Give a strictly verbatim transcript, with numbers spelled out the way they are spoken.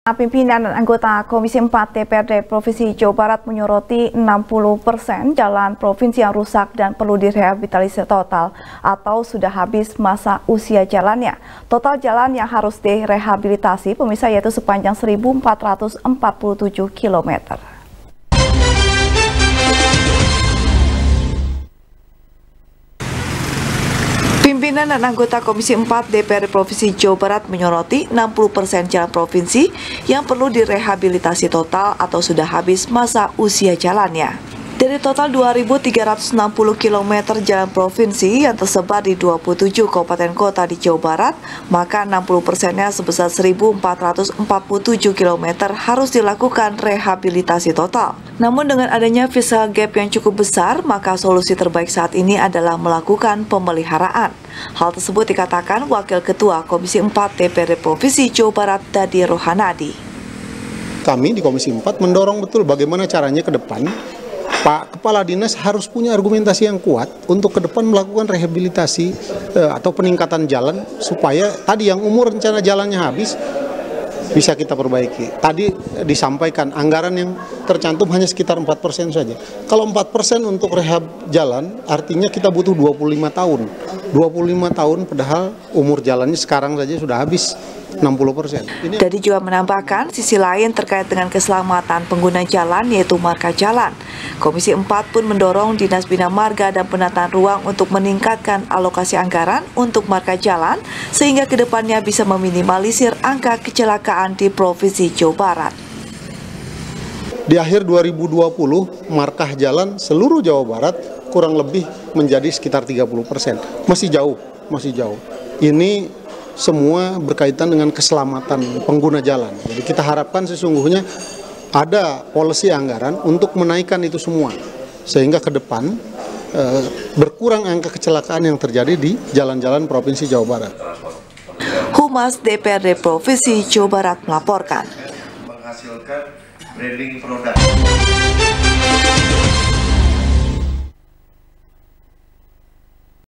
Pimpinan dan anggota Komisi empat D P R D Provinsi Jawa Barat menyoroti enam puluh persen jalan provinsi yang rusak dan perlu direhabilitasi total atau sudah habis masa usia jalannya. Total jalan yang harus direhabilitasi pemirsa yaitu sepanjang seribu empat ratus empat puluh tujuh kilometer. Pimpinan dan anggota Komisi empat D P R D Provinsi Jawa Barat menyoroti enam puluh persen jalan provinsi yang perlu direhabilitasi total atau sudah habis masa usia jalannya. Dari total dua ribu tiga ratus enam puluh kilometer jalan provinsi yang tersebar di dua puluh tujuh kabupaten kota di Jawa Barat, maka enam puluh persennya sebesar seribu empat ratus empat puluh tujuh kilometer harus dilakukan rehabilitasi total. Namun dengan adanya fiscal gap yang cukup besar, maka solusi terbaik saat ini adalah melakukan pemeliharaan. Hal tersebut dikatakan Wakil Ketua Komisi empat D P R D Provinsi Jawa Barat, Dadi Rohanadi. Kami di Komisi empat mendorong betul bagaimana caranya ke depan Pak Kepala Dinas harus punya argumentasi yang kuat untuk ke depan melakukan rehabilitasi eh, atau peningkatan jalan supaya tadi yang umur rencana jalannya habis bisa kita perbaiki. Tadi disampaikan anggaran yang tercantum hanya sekitar empat persen saja. Kalau empat persen untuk rehab jalan artinya kita butuh dua puluh lima tahun. dua puluh lima tahun padahal umur jalannya sekarang saja sudah habis enam puluh persen. Ini... Dadi juga menambahkan sisi lain terkait dengan keselamatan pengguna jalan yaitu marka jalan. Komisi empat pun mendorong Dinas Bina Marga dan Penataan Ruang untuk meningkatkan alokasi anggaran untuk marka jalan sehingga kedepannya bisa meminimalisir angka kecelakaan di Provinsi Jawa Barat. Di akhir dua ribu dua puluh, markah jalan seluruh Jawa Barat kurang lebih menjadi sekitar tiga puluh persen. Masih jauh, masih jauh. Ini semua berkaitan dengan keselamatan pengguna jalan. Jadi kita harapkan sesungguhnya ada polisi anggaran untuk menaikkan itu semua. Sehingga ke depan eh, berkurang angka kecelakaan yang terjadi di jalan-jalan Provinsi Jawa Barat. Humas D P R D Provinsi Jawa Barat melaporkan. Menghasilkan branding produk.